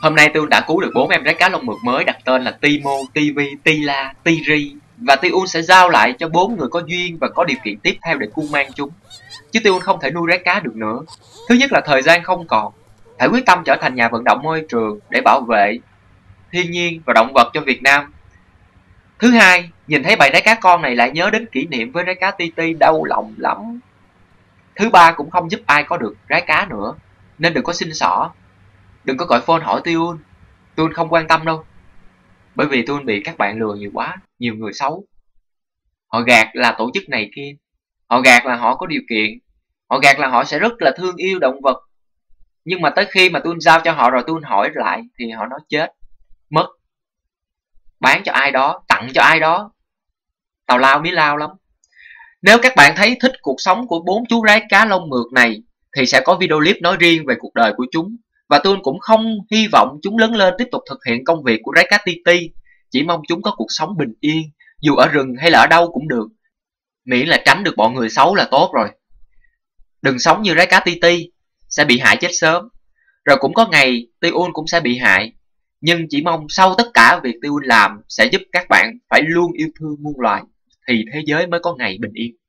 Hôm nay Tiêu đã cứu được 4 em rái cá lông mượt mới đặt tên là Timo, Tivi, Tila, Tiri, và Tiêu sẽ giao lại cho 4 người có duyên và có điều kiện tiếp theo để cu mang chúng. Chứ Tiêu không thể nuôi rái cá được nữa. Thứ nhất là thời gian không còn, phải quyết tâm trở thành nhà vận động môi trường để bảo vệ thiên nhiên và động vật cho Việt Nam. Thứ hai, nhìn thấy bầy rái cá con này lại nhớ đến kỷ niệm với rái cá Titi, đau lòng lắm. Thứ ba, cũng không giúp ai có được rái cá nữa, nên đừng có xin xỏ. Đừng có gọi phone hỏi Tuyên không quan tâm đâu. Bởi vì Tuyên bị các bạn lừa nhiều quá, nhiều người xấu. Họ gạt là tổ chức này kia, họ gạt là họ có điều kiện, họ gạt là họ sẽ rất là thương yêu động vật. Nhưng mà tới khi mà Tuyên giao cho họ rồi Tuyên hỏi lại thì họ nói chết, mất, bán cho ai đó, tặng cho ai đó. Tào lao mí lao lắm. Nếu các bạn thấy thích cuộc sống của 4 chú rái cá lông mượt này thì sẽ có video clip nói riêng về cuộc đời của chúng. Và tôi cũng không hy vọng chúng lớn lên tiếp tục thực hiện công việc của rái cá Titi. Chỉ mong chúng có cuộc sống bình yên, dù ở rừng hay là ở đâu cũng được, miễn là tránh được bọn người xấu là tốt rồi. Đừng sống như rái cá Titi, sẽ bị hại chết sớm. Rồi cũng có ngày Tiêu cũng sẽ bị hại. Nhưng chỉ mong sau tất cả việc Tiêu làm sẽ giúp các bạn phải luôn yêu thương muôn loài, thì thế giới mới có ngày bình yên.